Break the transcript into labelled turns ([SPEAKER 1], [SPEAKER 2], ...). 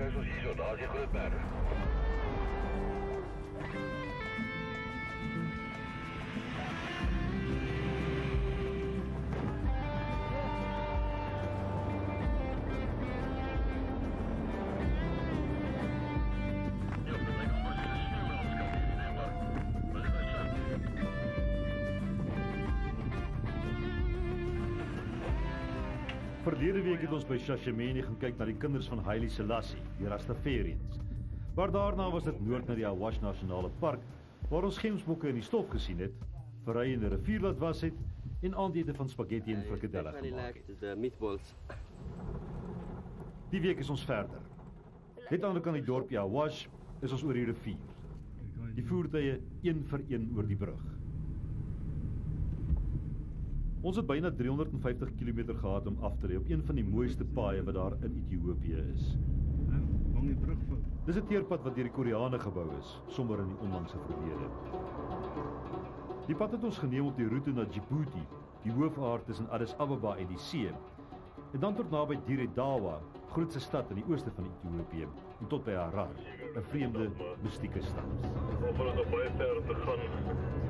[SPEAKER 1] Kijk zoals hier zo, daar is je groot berg.
[SPEAKER 2] Verlede week het ons by Shashamene gaan kyk na die kinders van Haile Selassie, die Rastafarians. Maar daarna was dit noord na die Awash Nasionale Park, waar ons gemsbokke in die stof gesien het, verry in 'n rivier laat was het en aandete van spaghetti en frikadelle gemaak het. Die week is ons verder. Net aan die kant die dorpie Awash is ons oor die rivier. Die voertuie een vir een oor die brug. Ons het byna 350 km gehad om af te ry op een van die mooiste paaie wat daar in Ethiopië is. Dis 'n teerpad wat deur die Koreane gebou is, sommer in die onlangse verlede. Die pad het ons geneem op die roete na Djibouti, die hoofaard tussen Addis Ababa en die see, en dan tot naby Dire Dawa, grootste stad in die ooste van Ethiopië, en tot by Harar, 'n vreemde, mystieke stad.
[SPEAKER 1] Of hulle nog baie ver te gaan.